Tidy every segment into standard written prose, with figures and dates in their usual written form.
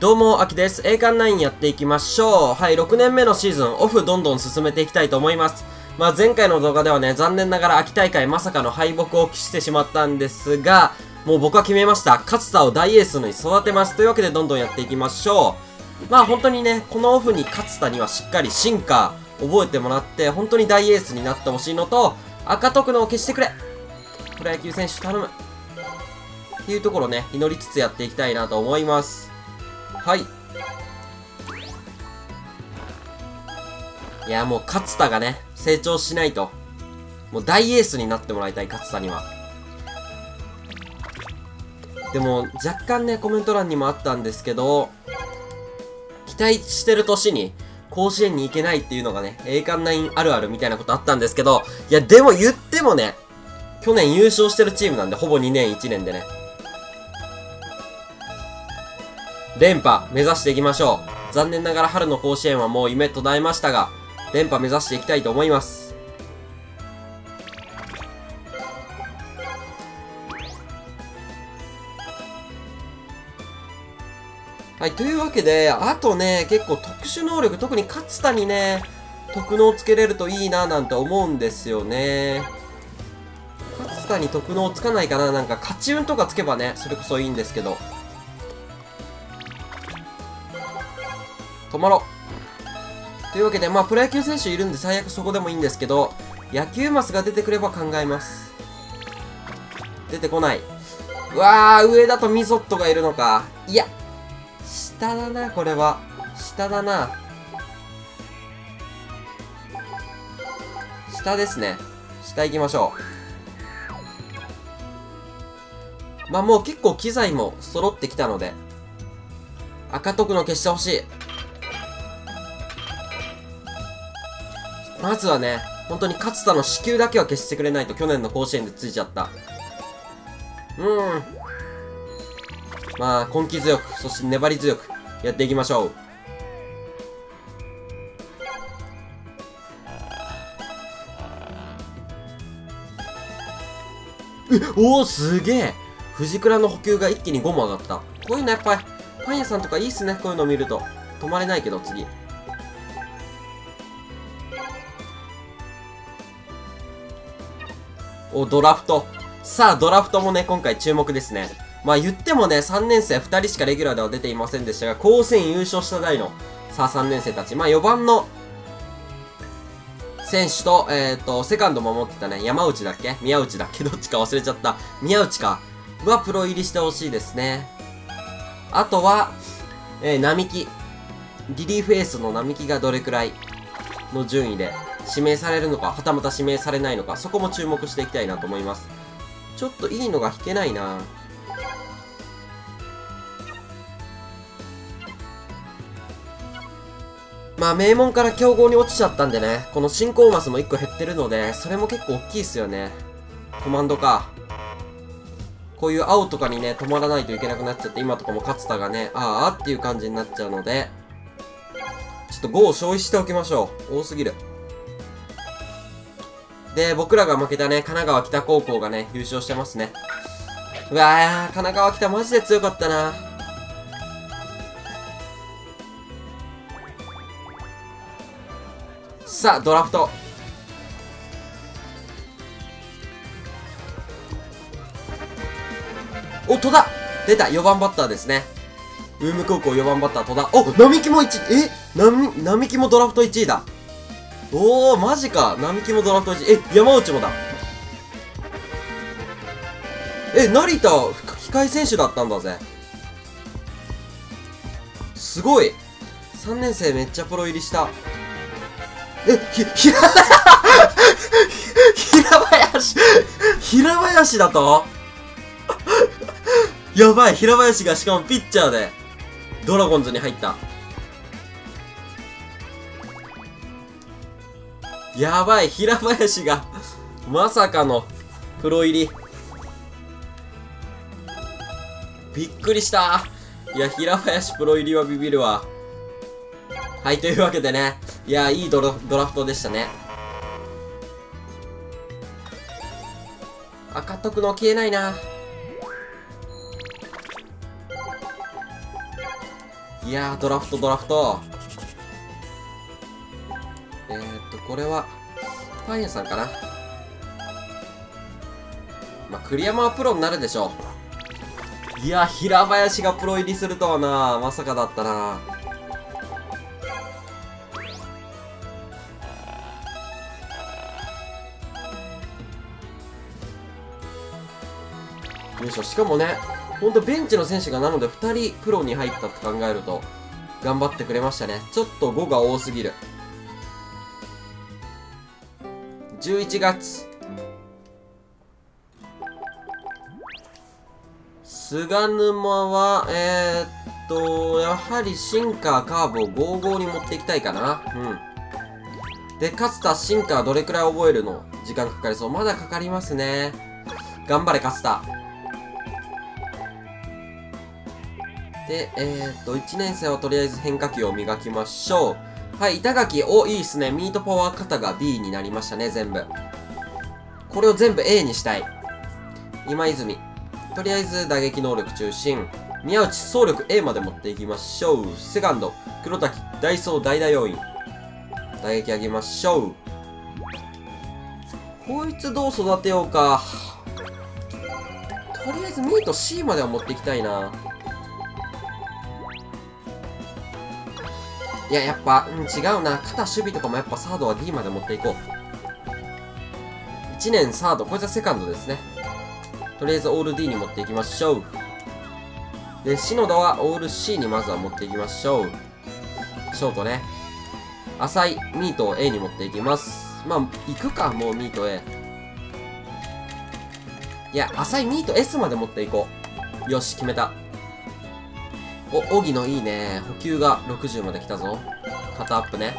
どうも、あきです。栄冠9やっていきましょう。はい、6年目のシーズン、オフどんどん進めていきたいと思います。前回の動画ではね、残念ながら秋大会まさかの敗北を喫してしまったんですが、もう僕は決めました。勝田を大エースに育てます。というわけでどんどんやっていきましょう。本当にね、このオフに勝田にはしっかり進化、覚えてもらって、本当に大エースになってほしいのと、赤徳のを消してくれ。プロ野球選手頼む。っていうところね、祈りつつやっていきたいなと思います。はい。いや、もう勝田がね、成長しないと。もう大エースになってもらいたい、勝田には。でも、若干ね、コメント欄にもあったんですけど、期待してる年に、甲子園に行けないっていうのがね、栄冠9あるあるみたいなことあったんですけど、いや、でも言ってもね、去年優勝してるチームなんで、ほぼ2年1年でね。連覇目指していきましょう。残念ながら春の甲子園はもう夢途絶えましたが、連覇目指していきたいと思います。はい、というわけで、あとね、結構特殊能力、特に勝田にね、特能つけれるといいななんて思うんですよね。勝田に特能つかないかな、なんか勝ち運とかつけばね、それこそいいんですけど。止まろう。というわけで、プロ野球選手いるんで最悪そこでもいいんですけど、野球マスが出てくれば考えます。出てこない。うわー、上だとミソットがいるのか。いや、下だな、これは。下だな。下ですね。下行きましょう。もう結構機材も揃ってきたので、赤徳の消してほしい。まずはね、本当に勝田の支給だけは消してくれないと去年の甲子園でついちゃった。根気強く、そして粘り強くやっていきましょう。おお、すげえ。藤倉の補給が一気に5も上がった。こういうのやっぱり、パン屋さんとかいいっすね、こういうの見ると。止まれないけど、次。お、ドラフト。さあ、ドラフトもね、今回注目ですね。言ってもね、3年生2人しかレギュラーでは出ていませんでしたが、甲子園優勝した代の、さあ、3年生たち。4番の、選手と、セカンド守ってたね、山内だっけ宮内だっけどっちか忘れちゃった。宮内か。は、プロ入りしてほしいですね。あとは、並木。リリーフエースの並木がどれくらいの順位で、指名されるのか、はたまた指名されないのか、そこも注目していきたいなと思います。ちょっといいのが引けないな。名門から強豪に落ちちゃったんでね、この進行マスも1個減ってるので、それも結構大きいっすよね。コマンドか。こういう青とかにね、止まらないといけなくなっちゃって、今とかも勝田がね、あーっていう感じになっちゃうので、ちょっと5を消費しておきましょう。多すぎる。で、僕らが負けたね、神奈川北高校がね、優勝してますね。うわー、神奈川北マジで強かったな。さあ、ドラフト。お、戸田出た !4 番バッターですね。ウーム高校4番バッター戸田。お、並木も1位。並木もドラフト1位だ。おー、マジか。並木もドラフト1位。山内もだ。成田、控え選手だったんだぜ。すごい。3年生めっちゃプロ入りした。平林だとやばい、平林がしかもピッチャーで、ドラゴンズに入った。やばい、平林が、まさかの、プロ入り。びっくりした。いや、平林プロ入りはビビるわ。はい、というわけでね。いや、いいドラフトでしたね。赤徳の消えないな。 いやー、ドラフト。これは、パン屋さんかな。まあ、栗山はプロになるでしょう。いや、平林がプロ入りするとはな、まさかだったな。よいしょ。しかもね、ほんとベンチの選手がなので2人プロに入ったって考えると、頑張ってくれましたね。ちょっと5が多すぎる。11月。菅沼は、やはりシンカー、カーブを55に持っていきたいかな。うん。で、勝田、シンカーどれくらい覚えるの時間かかりそう。まだかかりますね。頑張れ、勝田。で、1年生はとりあえず変化球を磨きましょう。はい、板垣、お、いいっすね。ミートパワー肩が B になりましたね、全部。これを全部 A にしたい。今泉。とりあえず打撃能力中心。宮内、走力 A まで持っていきましょう。セカンド、黒滝、ダイソー、代打要員。打撃上げましょう。こいつどう育てようか。とりあえずミート C までは持っていきたいな。いや、やっぱ、違うな。肩守備とかもやっぱサードは D まで持っていこう。1年サード。こいつはセカンドですね。とりあえずオール D に持っていきましょう。で、篠田はオール C にまずは持っていきましょう。ショートね。浅井、ミートを A に持っていきます。まあ、行くか、もうミート A。いや、浅井、ミート S まで持っていこう。よし、決めた。お、荻野いいね。補給が60まで来たぞ。肩アップね。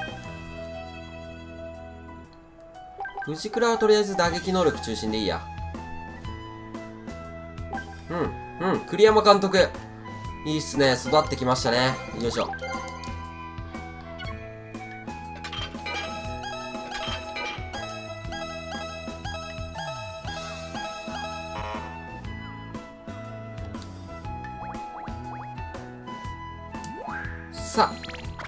藤倉はとりあえず打撃能力中心でいいや。栗山監督。いいっすね。育ってきましたね。よいしょ。さあ。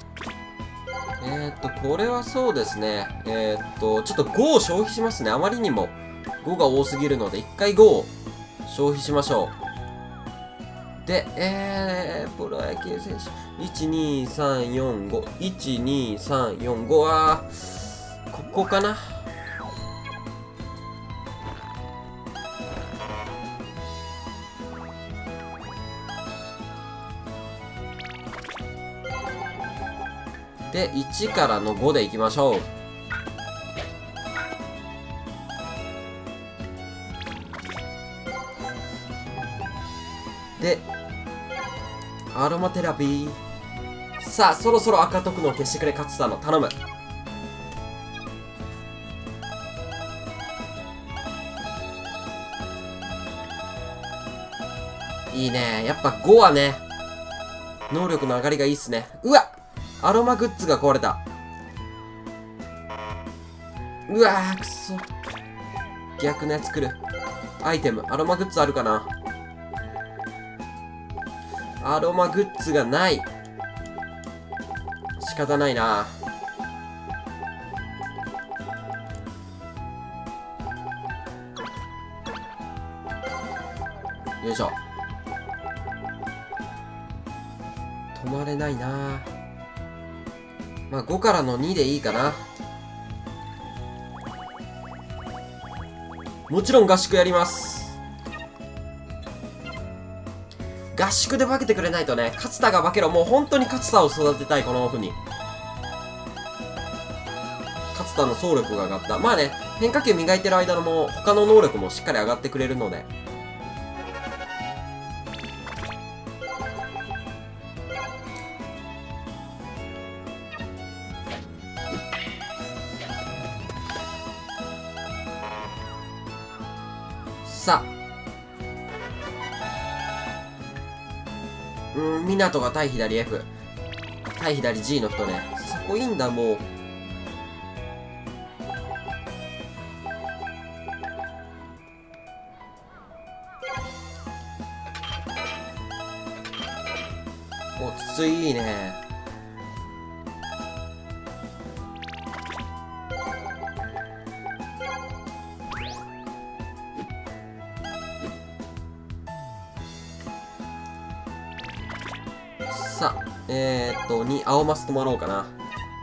これはそうですね。ちょっと5を消費しますね。あまりにも5が多すぎるので、1回5を消費しましょう。で、プロ野球選手。1、2、3、4、5。1、2、3、4、5は、ここかな。で、1からの5でいきましょう。で、アロマテラピー。さあ、そろそろ赤徳の消してくれ、勝田の頼む。いいね。やっぱ5はね、能力の上がりがいいっすね。うわっ、アロマグッズが壊れた。うわー、くそ。逆のやつ来る。アイテム、アロマグッズあるかな。アロマグッズがない。仕方ないな。よいしょ。止まれないな。まあ5からの2でいいかな。もちろん合宿やります。合宿で化けてくれないとね。勝田が化けろ。もう本当に勝田を育てたい、このオフに。勝田の走力が上がった。まあね、変化球磨いてる間のも他の能力もしっかり上がってくれるので。さあ。港が対左 F。対左 G の人ね。そこいいんだ、もう。 お、筒井いいね。さあ、に青マス止まろうかな。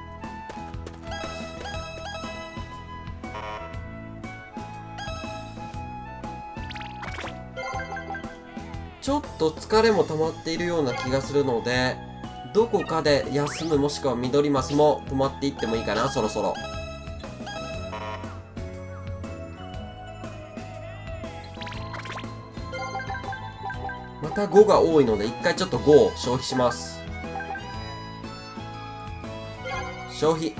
ちょっと疲れも溜まっているような気がするので、どこかで休むもしくは緑マスも止まっていってもいいかな、そろそろ。また5が多いので、一回ちょっと5を消費します。消費。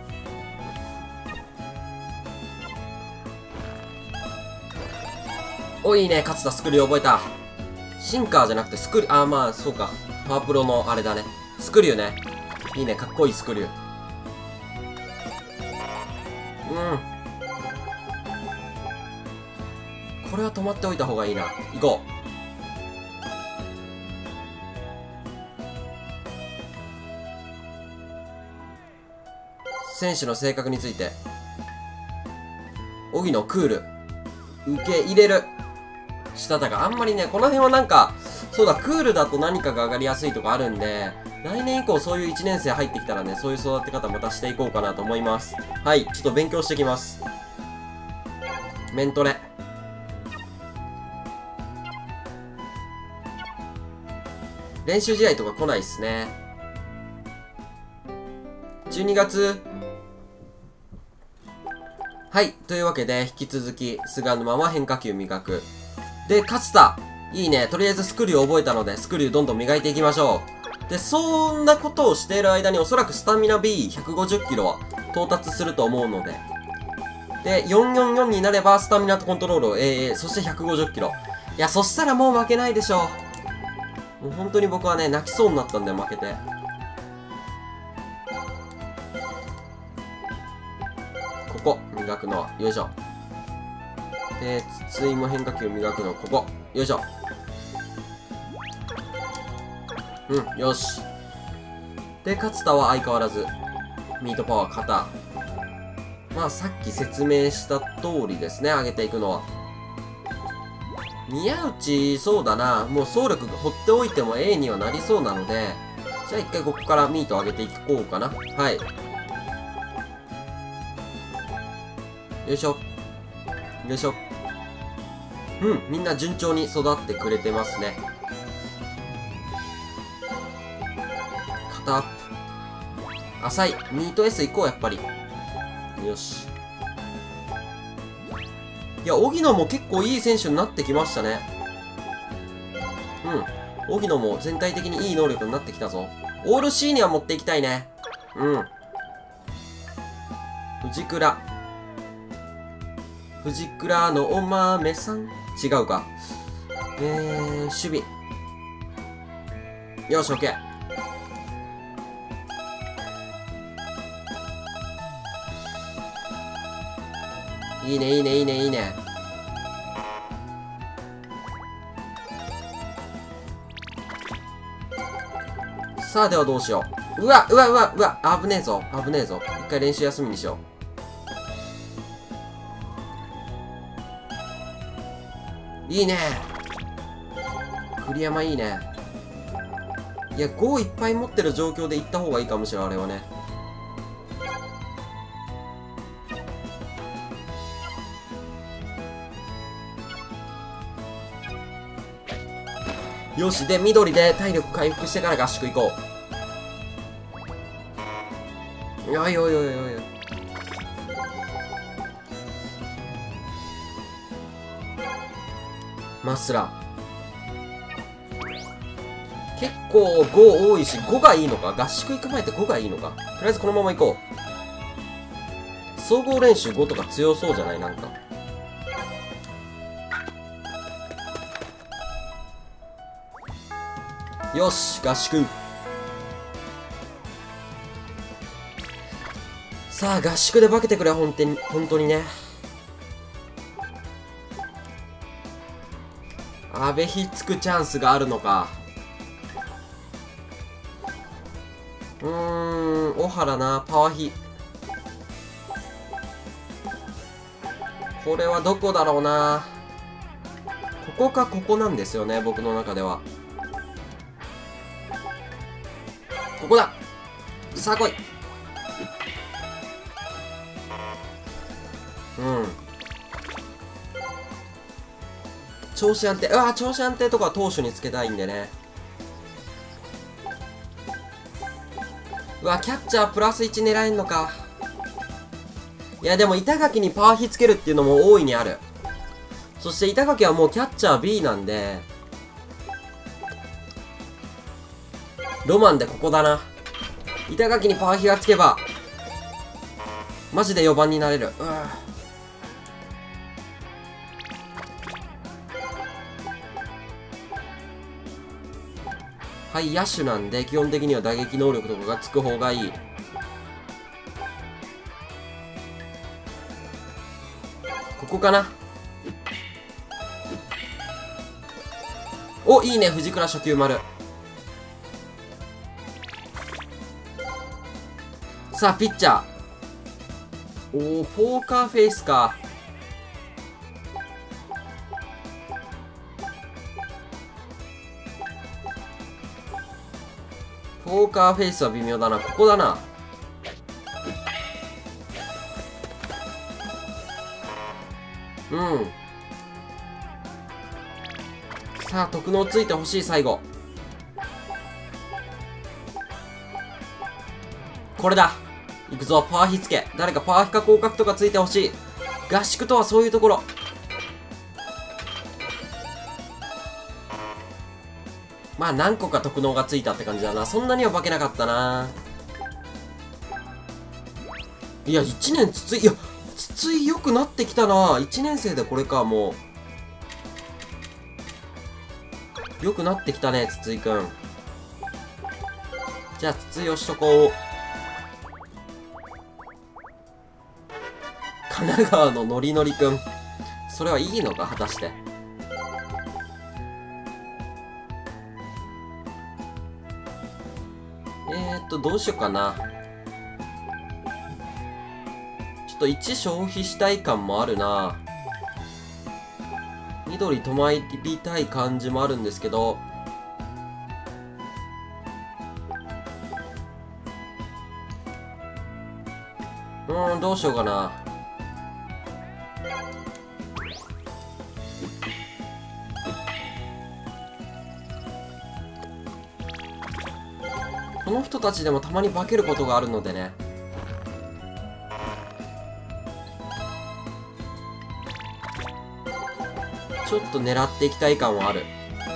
お、いいね。勝田スクリュー覚えた。シンカーじゃなくてスクリュー、あーまあ、そうか。パワープロのあれだね。スクリューね。いいね。かっこいいスクリュー。これは止まっておいた方がいいな。行こう。選手の性格について。荻野クール。受け入れる。したたか。あんまりね、この辺はなんか、そうだ、クールだと何かが上がりやすいとかあるんで、来年以降そういう1年生入ってきたらね、そういう育て方またしていこうかなと思います。はい、ちょっと勉強してきます。メントレ。練習試合とか来ないっすね。12月。はい。というわけで、引き続き、菅沼は変化球磨く。で、勝田。いいね。とりあえずスクリュー覚えたので、スクリューどんどん磨いていきましょう。で、そんなことをしている間に、おそらくスタミナ B150 キロは到達すると思うので。で、444になれば、スタミナとコントロールを AA、そして150キロ。いや、そしたらもう負けないでしょう。もう本当に僕はね、泣きそうになったんで、負けて。ここ、磨くのは、よいしょ。で、筒井も変化球磨くの、ここ。よいしょ。うん、よし。で、勝田は相変わらず、ミートパワー肩。まあ、さっき説明した通りですね、上げていくのは。宮内、そうだな。もう走力放っておいても A にはなりそうなので、じゃあ一回ここからミート上げていこうかな。はい。よいしょ。よいしょ。うん、みんな順調に育ってくれてますね。肩アップ。浅い。ミート S 行こう、やっぱり。よし。いや、荻野も結構いい選手になってきましたね。うん。荻野も全体的にいい能力になってきたぞ。オール C には持っていきたいね。うん。藤倉。藤倉のお豆さん。違うか。守備。よし、オッケー。いいね、いいね、いいね、いいね。さあ、ではどうしよう。うわ、うわ、うわ、うわ、危ねえぞ、危ねえぞ。一回練習休みにしよう。いいね。栗山いいね。いや、5いっぱい持ってる状況で行った方がいいかもしれない、あれはね。よし、で、緑で体力回復してから合宿行こう。よいよいよいよいよ。マスラ。結構5多いし、5がいいのか。合宿行く前って5がいいのか。とりあえずこのまま行こう。総合練習5とか強そうじゃないなんか。よし、合宿。さあ、合宿で化けてくれ、本当にね。阿部ひっつくチャンスがあるのか。 小原な、パワーヒ。これはどこだろうな。ここかここなんですよね、僕の中では。ここだ。さあ来い。調子安定。うわ、調子安定とかは投手につけたいんでね。うわ、キャッチャープラス1狙えんのか。いや、でも板垣にパワーヒつけるっていうのも大いにある。そして板垣はもうキャッチャー B なんで、ロマンでここだな。板垣にパワーヒがつけば、マジで4番になれる。はい、野手なんで、基本的には打撃能力とかがつく方がいい。ここかな。お、いいね、藤倉初球丸。さあ、ピッチャー。おー、ポーカーフェイスか。ポーカーフェイスは微妙だな。ここだな。さあ、特能ついてほしい、最後。これだ。いくぞ、パワーヒつけ。誰かパワーヒか広角とかついてほしい。合宿とはそういうところ。まあ、何個か特能がついたって感じだな。そんなには化けなかったな。いや、1年筒井、いや、筒井良くなってきたな。1年生でこれか、もう。良くなってきたね、筒井くん。じゃあ、筒井をしとこう。神奈川のノリノリくん。それはいいのか、果たして。どうしようかな。ちょっと1消費したい感もあるな。緑止まりたい感じもあるんですけど。どうしようかな。この人たちでもたまに化けることがあるのでね。ちょっと狙っていきたい感はある。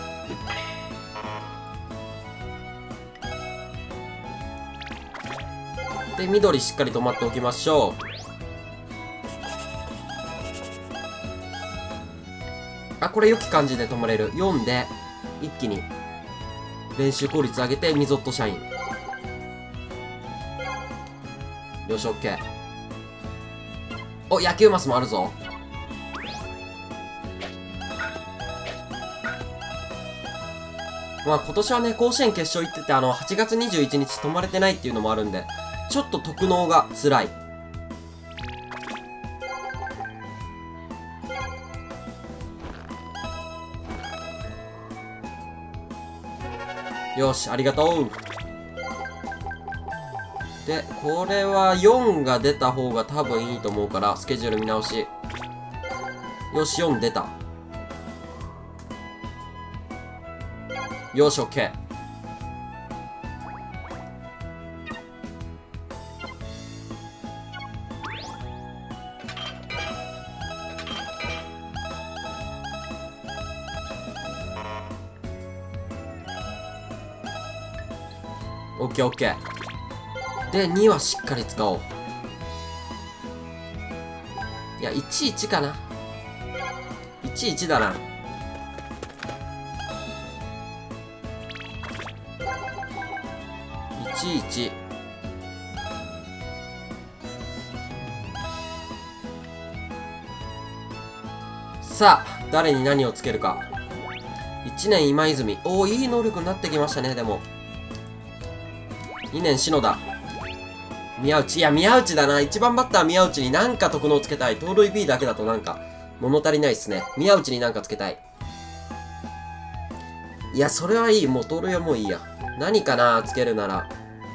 で、緑しっかり止まっておきましょう。あ、これ良き感じで止まれる。4で、一気に練習効率上げて、ミゾット社員。よし、オッケー。お、野球マスもあるぞ。まあ今年はね、甲子園決勝行ってて、8月21日泊まれてないっていうのもあるんで、ちょっと特能が辛い。よし、ありがとう。で、これは4が出た方が多分いいと思うから、スケジュール見直し。よし、4出た。よし、OK。OK、OK。で、2はしっかり使おう。いや、11かな。11だな。11。さあ、誰に何をつけるか。1年今泉。おお、いい能力になってきましたね、でも。 2年篠田。宮内。いや、宮内だな。1番バッター宮内になんか特能つけたい。盗塁 B だけだとなんか、物足りないっすね。宮内になんかつけたい。いや、それはいい。もう盗塁はもういいや。何かな、つけるなら。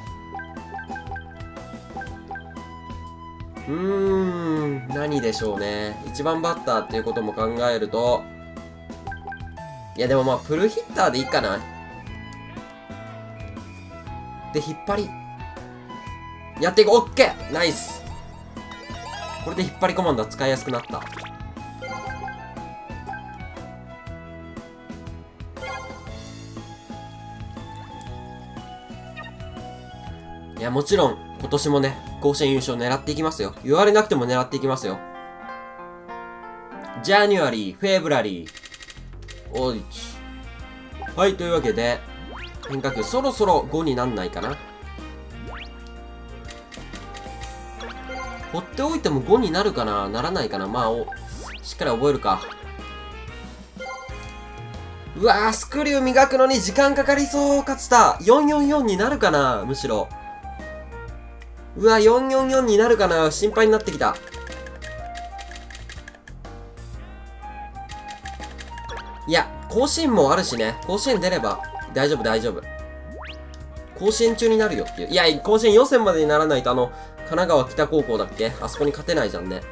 何でしょうね。1番バッターっていうことも考えると、いや、でもまあ、プルヒッターでいいかな。で、引っ張り。やっていく。オッケーナイス。これで引っ張りコマンドは使いやすくなった。いや、もちろん、今年もね、甲子園優勝狙っていきますよ。言われなくても狙っていきますよ。ジャニュアリー、フェブラリー。おいち。はい、というわけで、変化球、そろそろ5になんないかな。放っておいても5になるかな、ならないかな。まあ、しっかり覚えるか。うわー、スクリュー磨くのに時間かかりそう。勝田。444になるかな、むしろ。うわ、444になるかな、心配になってきた。いや、甲子園もあるしね。甲子園出れば、大丈夫、大丈夫。甲子園中になるよっていう。いや、甲子園予選までにならないと、神奈川北高校だっけ、あそこに勝てないじゃんね。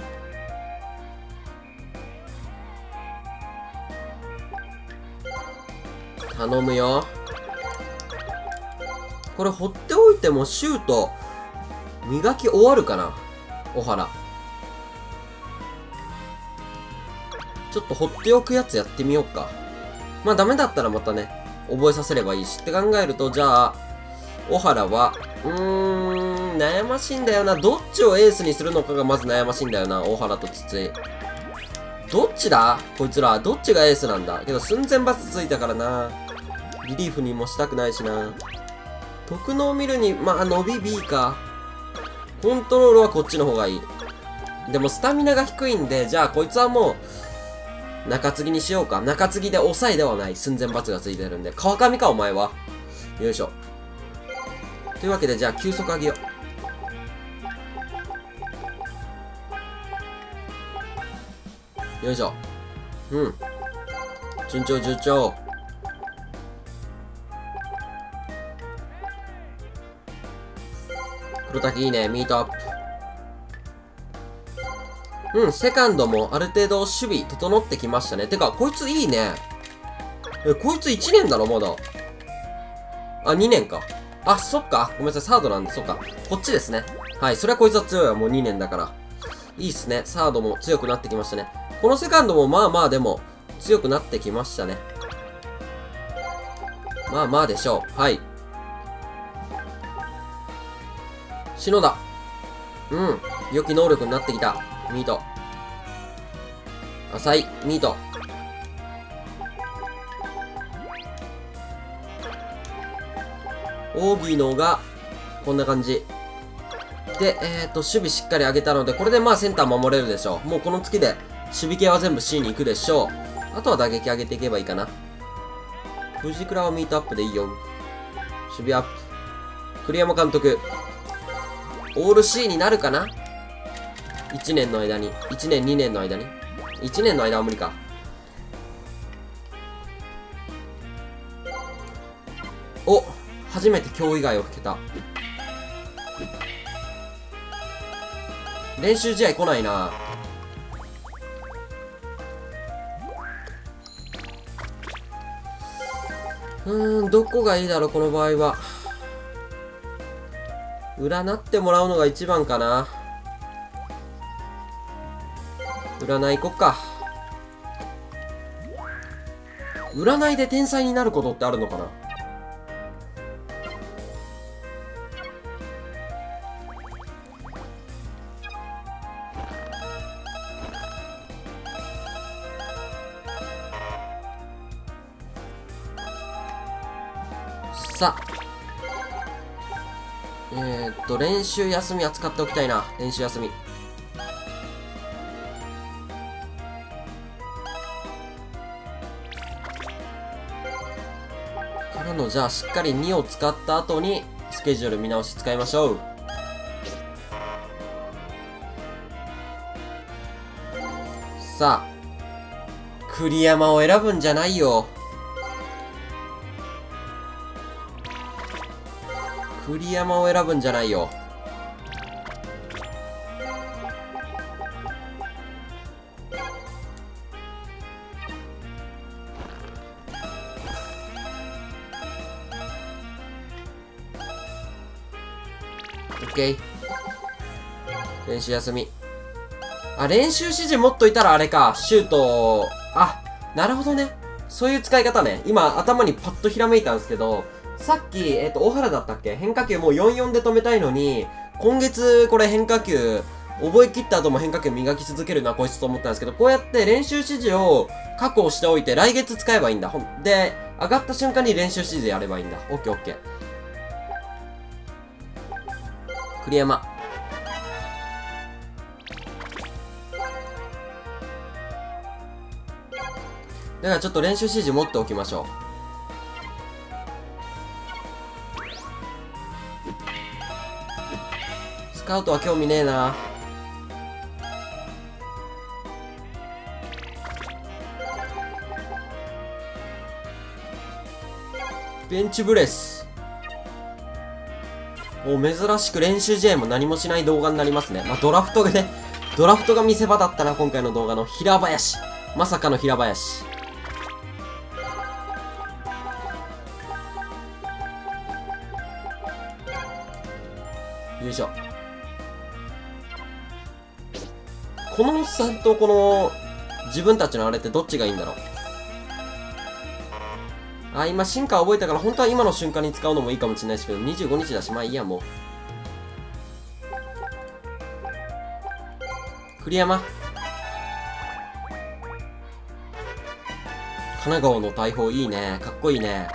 頼むよ。これ放っておいてもシュート、磨き終わるかな、小原。ちょっと放っておくやつやってみようか。まあダメだったらまたね、覚えさせればいいしって考えると、じゃあ、小原は、悩ましいんだよな。どっちをエースにするのかがまず悩ましいんだよな、小原と筒井。どっちだこいつら。どっちがエースなんだけど、寸前バツついたからな。リリーフにもしたくないしな。特能見るに、まあ、伸び B か。コントロールはこっちの方がいい。でも、スタミナが低いんで、じゃあ、こいつはもう、中継ぎにしようか。中継ぎで抑えではない。寸前バツがついてるんで。川上か、お前は。よいしょ。というわけで、じゃあ、球速上げよう。よいしょ。順調、順調。黒滝いいね。ミートアップ。セカンドもある程度守備整ってきましたね。てか、こいついいね。こいつ1年だろ、まだ。あ、2年か。あ、そっか。ごめんなさい、サードなんで、そっか。こっちですね。はい、それはこいつは強いわ。もう2年だから。いいっすね。サードも強くなってきましたね。このセカンドもまあまあでも、強くなってきましたね。まあまあでしょう。はい。篠田。良き能力になってきた。ミート。浅い。ミート。オーギーのが、こんな感じ。で、守備しっかり上げたので、これでまあセンター守れるでしょう。もうこの月で、守備系は全部 C に行くでしょう。あとは打撃上げていけばいいかな。藤倉はミートアップでいいよ。守備アップ。栗山監督。オール C になるかな ?1 年の間に。1年、2年の間に。1年の間は無理か。お、初めて今日以外を吹けた。練習試合来ないな。どこがいいだろう、この場合は。占ってもらうのが一番かな。占い行こっか。占いで天才になることってあるのかな。さあ。練習休みは使っておきたいな。練習休み。からの、じゃあ、しっかり2を使った後に、 スケジュール見直し使いましょう。さあ、栗山を選ぶんじゃないよ。栗山を選ぶんじゃないよ。オッケー。練習休み。あ、練習指示持っといたらあれか。シュート。あ、なるほどね。そういう使い方ね。今、頭にパッとひらめいたんですけど、さっき、大原だったっけ？変化球もう4-4で止めたいのに、今月、これ変化球、覚え切った後も変化球磨き続けるな、こいつと思ったんですけど、こうやって練習指示を確保しておいて、来月使えばいいんだ。で、上がった瞬間に練習指示やればいいんだ。オッケーオッケー。栗山。だからちょっと練習指示持っておきましょう。スカウトは興味ねえな。ベンチブレス。お、珍しく練習試合も何もしない動画になりますね。まあ、ドラフトが見せ場だったな、今回の動画の。平林。まさかの平林。よいしょ。このおっさんとこの自分たちのあれってどっちがいいんだろう。あ、今進化覚えたから本当は今の瞬間に使うのもいいかもしれないですけど、25日だし、まあいいや、もう。栗山。神奈川の大砲いいね。かっこいいね。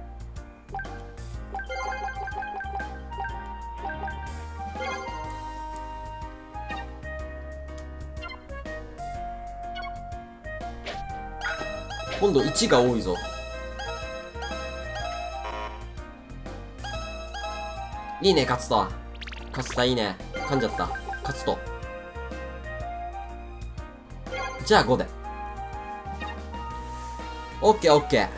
今度1が多いぞ。いいね、勝田。勝田いいね。噛んじゃった。勝と。じゃあ5で。オッケーオッケー。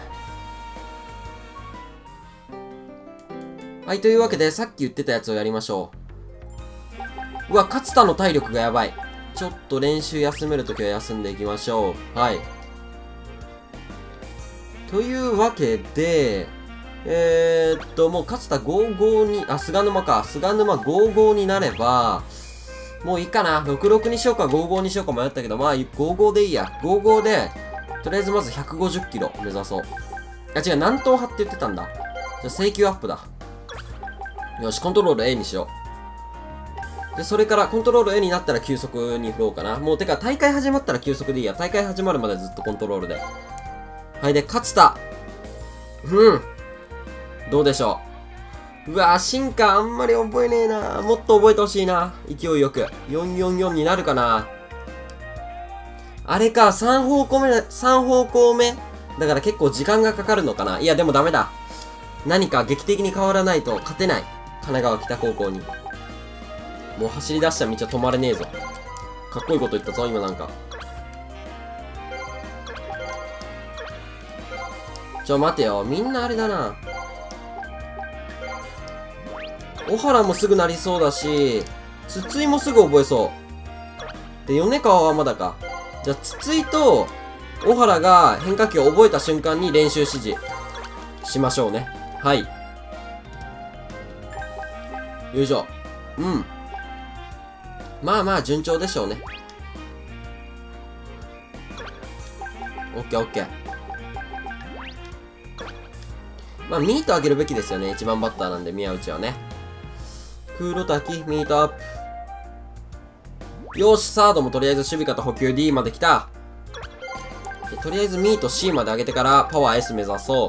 はい、というわけで、さっき言ってたやつをやりましょう。うわ、勝田の体力がやばい。ちょっと練習休めるときは休んでいきましょう。はい。というわけで、もう勝田55に、あ、菅沼か。菅沼55になれば、もういいかな。66にしようか55にしようか迷ったけど、まあ55でいいや。55で、とりあえずまず150キロ目指そう。あ、違う、南東派って言ってたんだ。じゃあ制球アップだ。よし、コントロール A にしよう。で、それからコントロール A になったら急速に振ろうかな。もうてか大会始まったら急速でいいや。大会始まるまでずっとコントロールで。はい、で、勝田。どうでしょう。うわぁ、進化あんまり覚えねえな。もっと覚えてほしいな。勢いよく。444になるかな。あれか、3方向目。だから結構時間がかかるのかな。いや、でもダメだ。何か劇的に変わらないと勝てない。神奈川北高校に。もう走り出した道は止まれねえぞ。かっこいいこと言ったぞ、今なんか。待てよ。みんなあれだな。小原もすぐなりそうだし、筒井もすぐ覚えそう。で、米川はまだか。じゃあ、筒井と小原が変化球を覚えた瞬間に練習指示しましょうね。はい。よいしょ。まあまあ、順調でしょうね。オッケーオッケー。まあ、ミート上げるべきですよね。1番バッターなんで、宮内はね。黒滝、ミートアップ。よし、サードもとりあえず守備方補給 D まで来た。でとりあえずミート C まで上げてからパワー S 目指そう。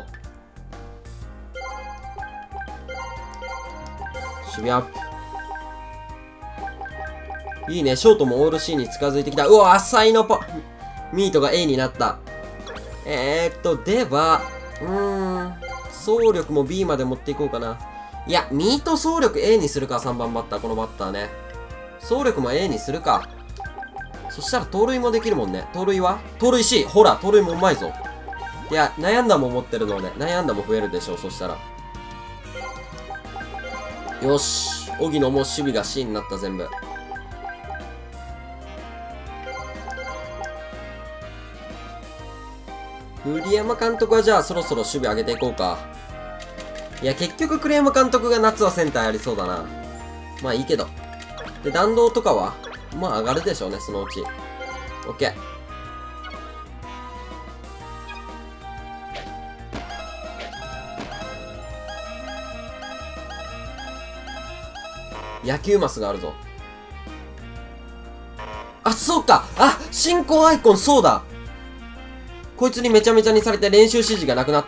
守備アップ。いいね、ショートもオール C に近づいてきた。うわ、浅いのミートが A になった。では、走力も B まで持っていこうかな。 いや、ミート走力 A にするか、3番バッター、このバッターね。走力も A にするか。そしたら盗塁もできるもんね。盗塁は盗塁 C。ほら、盗塁もうまいぞ。いや、悩んだも持ってるので、悩んだも増えるでしょう、そしたら。よし。荻野も守備が C になった、全部。栗山監督はじゃあそろそろ守備上げていこうか。いや、結局栗山監督が夏はセンターやりそうだな。まあいいけど。で、弾道とかはまあ上がるでしょうね、そのうち。オッケー。野球マスがあるぞ。あ、そうか。あ、進行アイコン、そうだ。こいつにめちゃめちゃにされて練習指示がなくなった。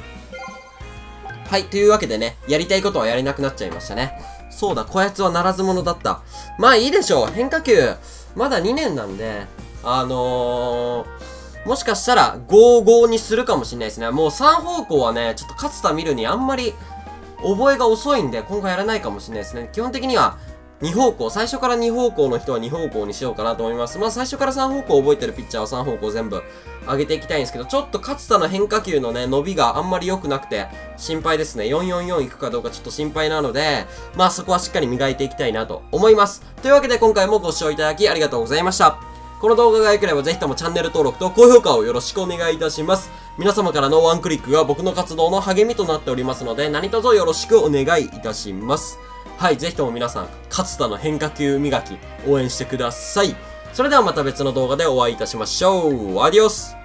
はい、というわけでね、やりたいことはやれなくなっちゃいましたね。そうだ、こやつはならず者だった。まあいいでしょう。変化球、まだ2年なんで、もしかしたら5-5にするかもしれないですね。もう3方向はね、ちょっと勝田見るにあんまり覚えが遅いんで、今回やらないかもしれないですね。基本的には2方向、最初から2方向の人は2方向にしようかなと思います。まあ最初から3方向覚えてるピッチャーは3方向全部上げていきたいんですけど、ちょっと勝田の変化球のね、伸びがあんまり良くなくて心配ですね。444いくかどうかちょっと心配なので、まあそこはしっかり磨いていきたいなと思います。というわけで今回もご視聴いただきありがとうございました。この動画が良ければぜひともチャンネル登録と高評価をよろしくお願いいたします。皆様からのワンクリックが僕の活動の励みとなっておりますので、何卒よろしくお願いいたします。はい、ぜひとも皆さん、勝田の変化球磨き、応援してください。それではまた別の動画でお会いいたしましょう。アディオス。